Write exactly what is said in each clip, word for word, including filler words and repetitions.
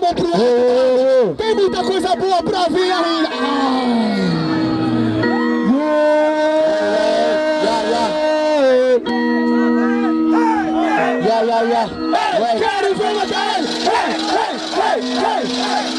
mão pro alto. Tem muita coisa boa pra vir ainda. Yeah, yeah, yeah. Hey, quero ver matar ele. Hey, hey, hey,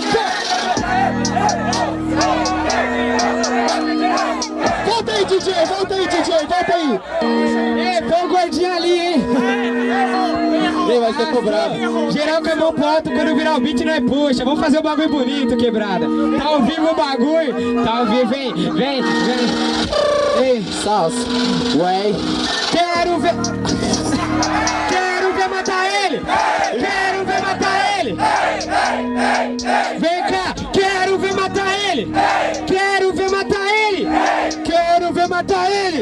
hey. Volta aí, D J, volta aí, D J, volta aí. Ei, foi o gordinho ali, hein? Ei, vai ser cobrado. Geral com a mão pro alto, quando virar o beat não é puxa. Vamos fazer o bagulho bonito, quebrada. Tá ao vivo o bagulho? Tá ao vivo, vem, vem, vem. Ei, salsa. Ué. Quero ver... Quero ver matar ele! Quero ver matar ele! Vem cá! Quero ver matar ele! Quero ver matar ele! Quero ver matar ele!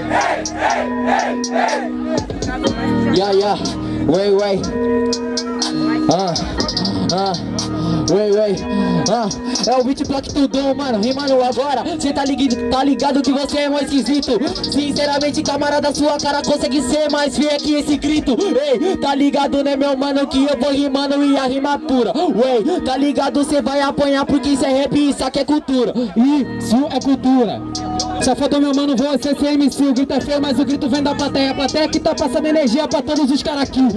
Yeah, yeah. Ué, ué. Ah, ah. Ué, ué, ah, é o beat block tudão, mano, rimando agora. Cê tá ligado, tá ligado que você é mais esquisito. Sinceramente, camarada, sua cara consegue ser mais feia que esse grito. Ei, tá ligado, né, meu mano, que eu vou rimando e a rima pura. Ué, tá ligado, cê vai apanhar porque isso é rap e isso aqui é cultura. Isso é cultura. Safadão, meu mano, você ser M C, o grito é feio, mas o grito vem da plateia. A plateia que tá passando energia pra todos os caras aqui.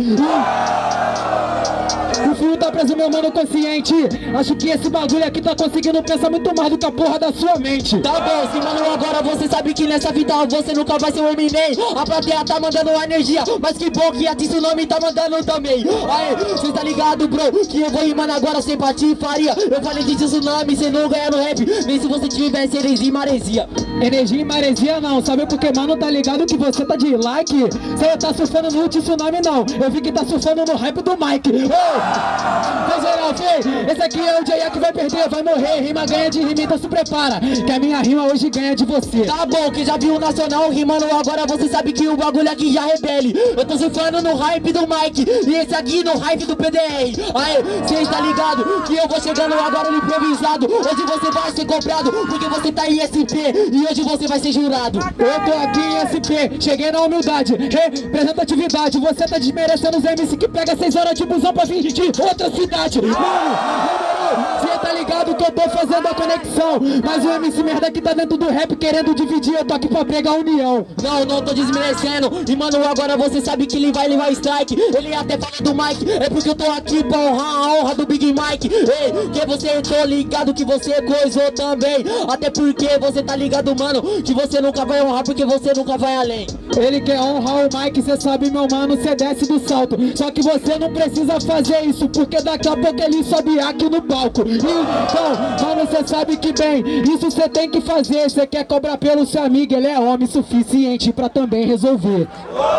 O fio tá preso, meu mano, consciente. Acho que esse bagulho aqui tá conseguindo pensar muito mais do que a porra da sua mente. Tá bom, sim, mano, agora você sabe que nessa vida você nunca vai ser um Eminem. A plateia tá mandando energia, mas que bom que a Tsunami tá mandando também. Aê, cê tá ligado, bro, que eu vou rimando agora sem patifaria. Eu falei de Tsunami, cê não ganha no rap, nem se você tivesse energia e maresia. Energia e maresia não, sabe por que, mano, tá ligado que você tá de like? Cê tá surfando no Tsunami não, eu vi que tá surfando no hype do Mike. Oh! Vem geral, vem! Esse aqui é o J A que vai perder, vai morrer. Rima ganha de rima, então se prepara, que a minha rima hoje ganha de você. Tá bom, que já viu o Nacional rimando, agora você sabe que o bagulho aqui já rebele. Eu tô surfando no hype do Mike, e esse aqui no hype do P D R. Aê, cê está ligado que eu vou chegando agora no improvisado. Hoje você vai ser comprado, porque você tá em S P, e hoje você vai ser jurado. Eu tô aqui em S P, cheguei na humildade, representatividade. Você tá desmerecendo os M C que pega seis horas de busão pra vir de outra cidade. Cê tá ligado que eu tô fazendo a conexão, mas o M C merda que tá dentro do rap querendo dividir, eu tô aqui pra pregar a união. Não, não tô desmerecendo, e mano, agora você sabe que ele vai levar strike. Ele até fala do Mike, é porque eu tô aqui pra honrar a honra do Big Mike. Ei, que você tô ligado que você coisou também, até porque você tá ligado, mano, que você nunca vai honrar porque você nunca vai além. Ele quer honrar o Mike, cê sabe, meu mano, cê desce do salto. Só que você não precisa fazer isso, porque daqui a pouco ele sobe aqui no palco. Então, mano, cê sabe que bem, isso cê tem que fazer. Cê quer cobrar pelo seu amigo, ele é homem suficiente pra também resolver.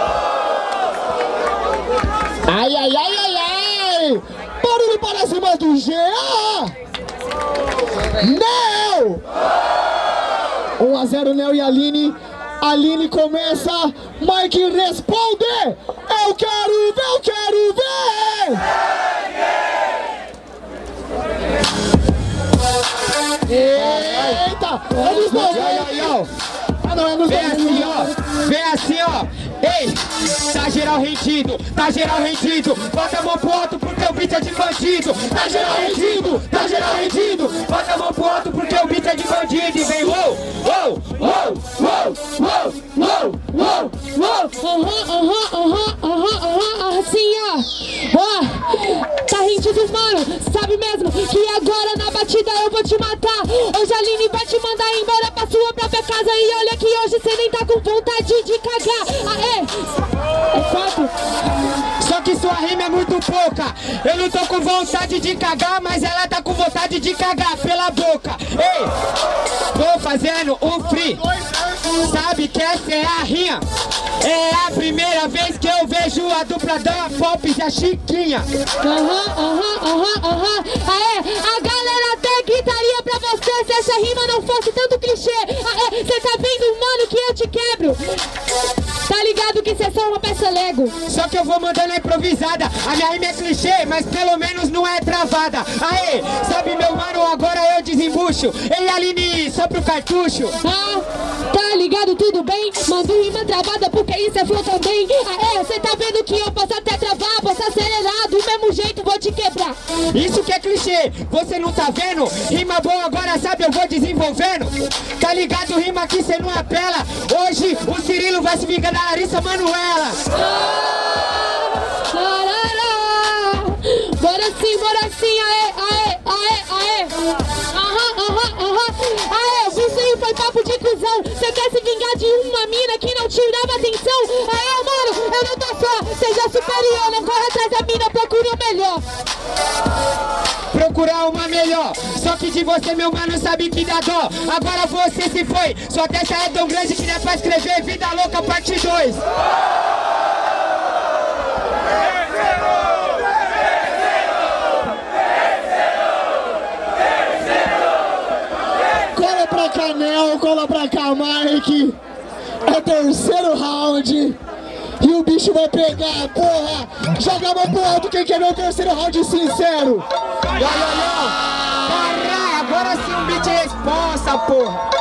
Ai, ai, ai, ai, ai! Barulho para cima do G A! Neo! um a zero, Neo e Aline. Aline começa, Mike responde. Eu quero ver, eu quero ver! Eita! É nos noventa! Ah não, é nos Vem assim, ó! Vem assim, ó! Ei! Tá geral rendido! Tá geral rendido! Bota a mão pro alto porque o beat é de bandido! Tá geral rendido! Tá geral rendido! Bota a mão pro alto porque o beat é de bandido! E vem uou! Uou! Uou! Uou! Uou! Uou! Uou! Uou! Aham, aham, aham, aham, aham, assim, ó! Ó! Tá rendido, mano! Sabe mesmo que agora na batida eu vou te matar! Hoje a Aline vai te mandar embora pra sua própria casa. E olha que hoje você nem tá com vontade de cagar! Aê! É fato! Só que sua rima é muito pouca. Eu não tô com vontade de cagar, mas ela tá com vontade de cagar pela boca. Ei! Tô fazendo um free. Sabe que essa é a rima? É a primeira vez que eu vejo a dupla da Pops e a Chiquinha. Aham, aham, aham, aham! Aê! A galera até gritaria pra você se essa rima não fosse tanto clichê! Aê! Cê tá vendo, mano, que eu te quebro? Tá Tá ligado que cê só uma peça Lego. Só que eu vou mandando a improvisada. A minha rima é clichê, mas pelo menos não é travada. Aê, sabe meu mano, agora eu desembucho. Ei Aline, só pro cartucho. Ah, tá ligado, tudo bem? Mando rima travada porque isso é flow também. Ah é, cê tá vendo que eu posso até travar, posso acelerar, do mesmo jeito vou te quebrar. Isso que é clichê, você não tá vendo? Rima boa agora, sabe, eu vou desenvolvendo. Tá ligado, rima que cê não apela. Hoje o Cirilo vai se vingar da Larissa Manoela. Ah, larará. Bora sim, bora sim, aê, aê, aê, aê. Aham, aham, aham. Aê, isso aí foi papo de cuzão. Cê quer se vingar de uma mina que não te dava atenção? Aê, mano, eu não tô só. Seja superior, não corre atrás da mina, procure o melhor. Procurar uma melhor, só que de você meu mano sabe que dá dó. Agora você se foi, sua testa é tão grande que dá pra escrever Vida Louca parte dois. Cola pra cá, Nel, cola pra cá, Mike. É terceiro round. E o bicho vai pegar, porra! Joga a mão pro alto, quem quer ver o terceiro round sincero! Yo, yo, yo! Caralho, agora sim um beat é responsa, porra!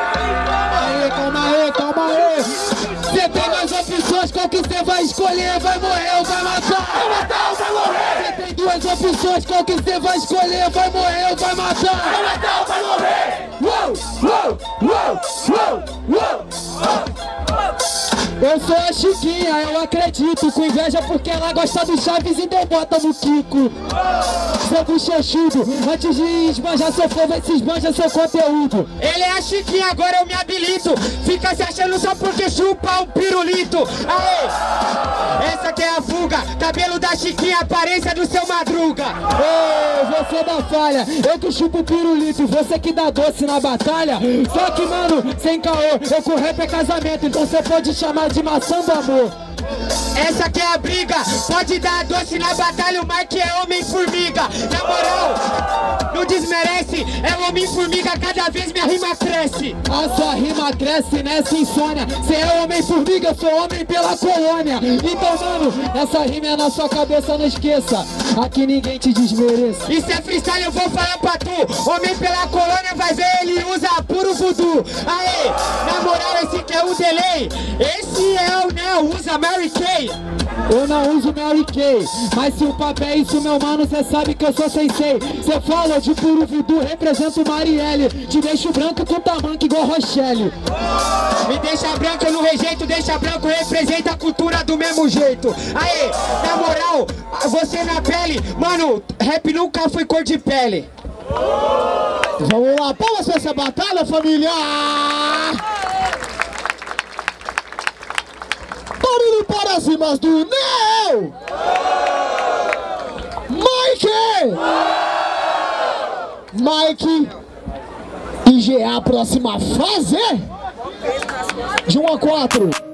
Aê, calma aí, calma aí! Cê tem duas opções, qual que cê vai escolher? Vai morrer ou vai matar? Vai matar ou vai morrer? Cê tem duas opções, qual que cê vai escolher? Vai morrer ou vai matar? Vai matar ou vai morrer? Uou, uou, uou, uou, uou. Eu sou a Chiquinha, eu acredito, com inveja porque ela gosta do Chaves e deu bota no Kiko. Seu bochechudo, antes de esbanjar seu flow, vai se esbanja seu conteúdo. Ele é a Chiquinha, agora eu me habilito. Fica se achando só porque chupa o pirulito. Aê! Essa que é a fuga, cabelo da Chiquinha, aparência do seu Madruga. Ô, você dá falha, eu que chupo o pirulito, você que dá doce na batalha. Só que, mano, sem caô, eu com rap é casamento, então você pode chamar de maçã do amor. Essa que é a briga, pode dar doce na batalha, o Mike é homem-formiga. Na moral, não desmerece, é homem-formiga, cada vez minha rima cresce. A sua rima cresce nessa insônia, cê é homem-formiga, eu sou homem pela colônia. Então, mano, essa rima é na sua cabeça, não esqueça, aqui ninguém te desmerece. Isso é freestyle, eu vou falar pra tu, homem pela colônia vai ver, ele usa puro voodoo. Aê, na moral, esse que é o delay, esse é o Nel, usa Mary Kay. Eu não uso Mary Kay, mas se o papo é isso, meu mano, cê sabe que eu sou sensei. Cê fala de puro voodoo, represento Marielle. Te deixo branco com tamanco igual Rochelle. Me deixa branco, eu não rejeito, deixa branco, representa a cultura do mesmo jeito. Aê, na moral, você na pele, mano, rap nunca foi cor de pele. Vamos lá, palmas pra essa batalha, família! Barulho para as rimas do Nel! Mike! Mike e G A, próxima fase de um a quatro.